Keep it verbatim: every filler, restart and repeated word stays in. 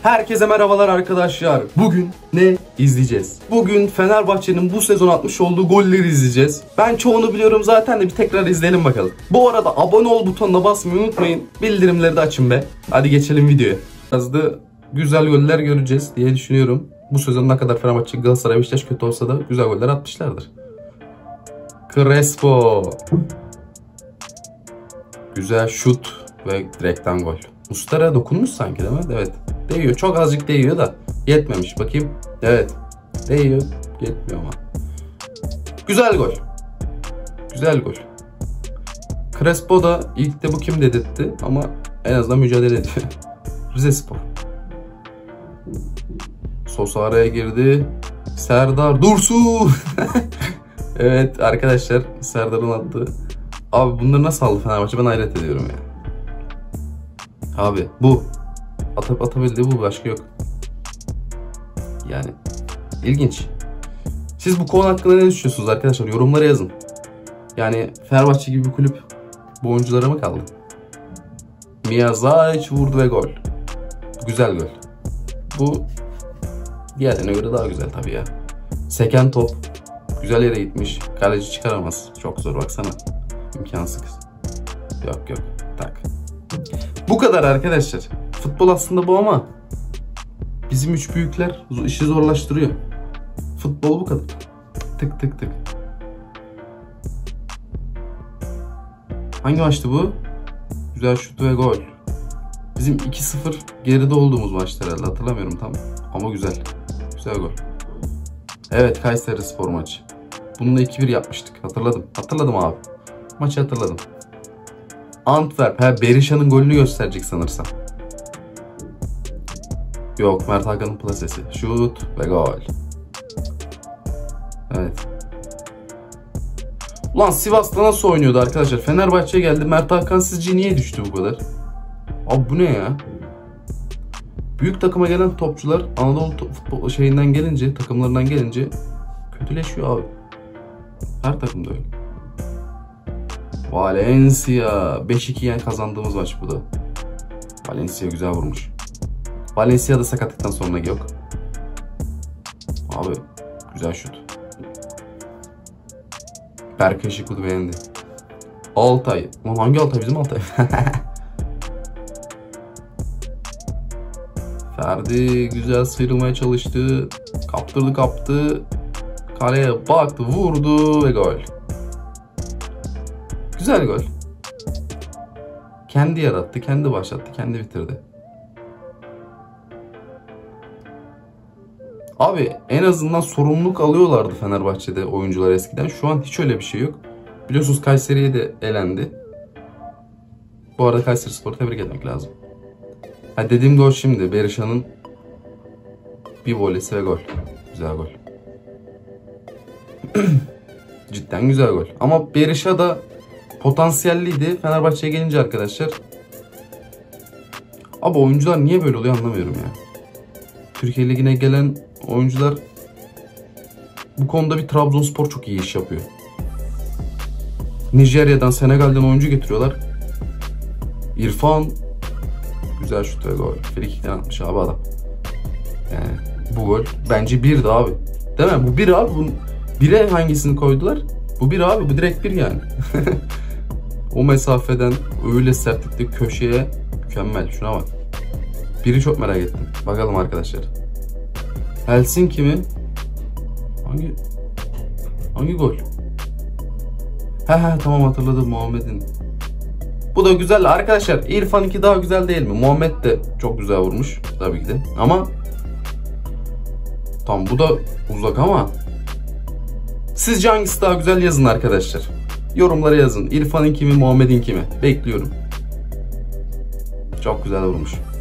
Herkese merhabalar arkadaşlar. Bugün ne izleyeceğiz? Bugün Fenerbahçe'nin bu sezon atmış olduğu golleri izleyeceğiz. Ben çoğunu biliyorum zaten de bir tekrar izleyelim bakalım. Bu arada abone ol butonuna basmayı unutmayın. Bildirimleri de açın be. Hadi geçelim videoya. Biraz da güzel goller göreceğiz diye düşünüyorum. Bu sezon ne kadar Fenerbahçe, Galatasaray, Beşiktaş kötü olsa da güzel goller atmışlardır. Crespo. Güzel şut ve direkten gol. Mustara dokunmuş sanki değil mi? Evet. Değiyor. Çok azıcık değiyor da yetmemiş. Bakayım. Evet. Değiyor. Yetmiyor ama. Güzel gol. Güzel gol. Crespo da ilk de bu kim dedirtti ama en azından mücadele ediyor. Rizespor. Sosa araya girdi. Serdar Dursun. Evet arkadaşlar, Serdar'ın attığı. Abi bunları nasıl aldı Fenerbahçe? Ben hayret ediyorum ya. Abi bu atıp atabildiği bu, başka yok. Yani ilginç. Siz bu konu hakkında ne düşünüyorsunuz arkadaşlar? Yorumlara yazın. Yani Fenerbahçe gibi bir kulüp bu oyunculara mı kaldı? Miyazaç vurdu ve gol. Güzel gol. Bu diğerlerine göre daha güzel tabii ya. Seken top. Güzel yere gitmiş. Kaleci çıkaramaz. Çok zor baksana. İmkansız. Yok yok. Tak. Bu kadar arkadaşlar. Futbol aslında bu ama bizim üç büyükler işi zorlaştırıyor. Futbol bu kadar. Tık tık tık. Hangi maçtı bu? Güzel şut ve gol. Bizim iki sıfır geride olduğumuz maçtı herhalde. Hatırlamıyorum tam. Ama güzel. Güzel gol. Evet, Kayserispor maçı. Bununla iki bir yapmıştık. Hatırladım. Hatırladım abi. Maçı hatırladım. Antwerp. Ha, Berisha'nın golünü gösterecek sanırsam. Yok, Mert Hakan'ın plasesi. Şut ve gol. Evet. Ulan Sivas'ta nasıl oynuyordu arkadaşlar? Fenerbahçe'ye geldi. Mert Hakan sizce niye düştü bu kadar? Abi bu ne ya? Büyük takıma gelen topçular Anadolu futbol şeyinden gelince, takımlarından gelince kötüleşiyor abi. Her takımda öyle. Valencia. beş iki yani kazandığımız maç bu da. Valencia güzel vurmuş. Valencia da sakatlıktan sonra yok. Abi güzel şut. Berkay Şıkut beğendi. Altay. Lan hangi Altay? Bizim Altay. Ferdi güzel sıyrılmaya çalıştı. Kaptırdı kaptı. Kaleye baktı, vurdu ve gol. Güzel gol. Kendi yarattı, kendi başlattı, kendi bitirdi. Abi en azından sorumluluk alıyorlardı Fenerbahçe'de oyuncular eskiden. Şu an hiç öyle bir şey yok. Biliyorsunuz Kayseri'ye de elendi. Bu arada Kayserispor'u tebrik etmek lazım. Ha, dediğim gol şimdi. Berisha'nın bir volesi ve gol. Güzel gol. Cidden güzel gol. Ama Berisha da potansiyelliydi. Fenerbahçe'ye gelince arkadaşlar. Abi oyuncular niye böyle oluyor anlamıyorum ya. Türkiye Ligi'ne gelen oyuncular bu konuda bir Trabzonspor çok iyi iş yapıyor. Nijerya'dan, Senegal'den oyuncu getiriyorlar. İrfan güzel şut ve gol. Frikikten atmış abi adam. Yani bu gol bence birdi abi. Değil mi? Bu bir abi. Bunun bire hangisini koydular? Bu bir abi. Bu direkt bir yani. O mesafeden öyle sertlikte köşeye mükemmel. Şuna bak. Biri çok merak ettim. Bakalım arkadaşlar. Helsinki mi? Hangi? Hangi gol? He he tamam hatırladım, Muhammed'in. Bu da güzel arkadaşlar. İrfan iki daha güzel değil mi? Muhammed de çok güzel vurmuş tabii ki de. Ama tam bu da uzak ama sizce hangisi daha güzel yazın arkadaşlar. Yorumlara yazın. İrfan'ın kimi, Muhammed'in kimi? Bekliyorum. Çok güzel vurmuş.